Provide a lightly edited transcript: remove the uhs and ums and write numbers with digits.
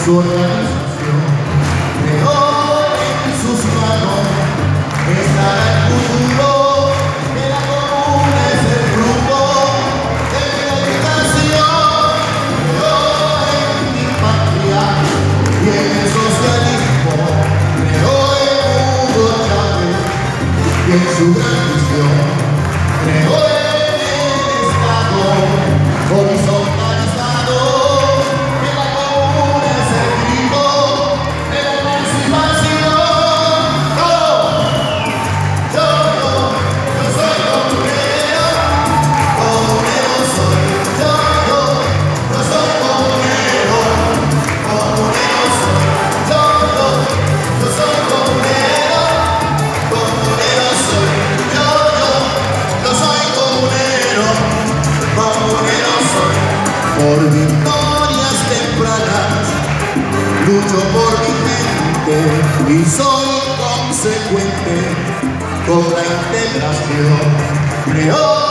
su organización. Pero en sus manos estará el futuro, que la comuna es el rumbo de mi educación. Creo en mi patria y en el socialismo, creo en Hugo Chávez y en su gran visión. Creo en el Estado horizontalizado, que la comuna es el grito de la emancipación. Yo soy comunero soy. Yo soy comunero soy. Yo soy comunero soy. Yo soy comunero soy. Por victorias tempranas lucho por mi gente y soy consecuente con la integración. Creo